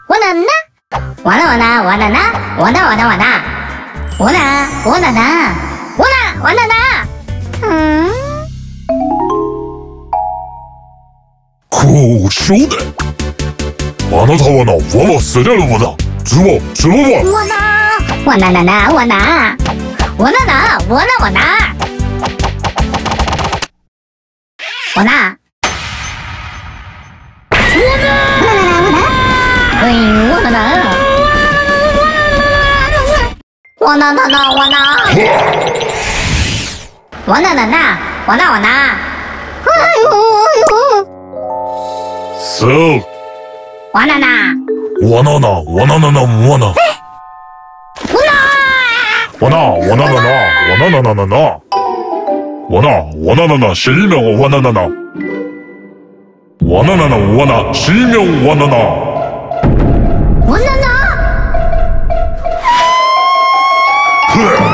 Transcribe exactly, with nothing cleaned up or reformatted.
わななわなわなわななわなわなわなわなわななわなわななうんこうしょうであなたはなわわせれるわなズワズワワわなわなななわなわななわなわなわなわななわなななわなわなななわなわなそうわななわななわなななわなわなわなななわなななななわなわなななしみょうわなななわなななわなしみょうわななわななふっ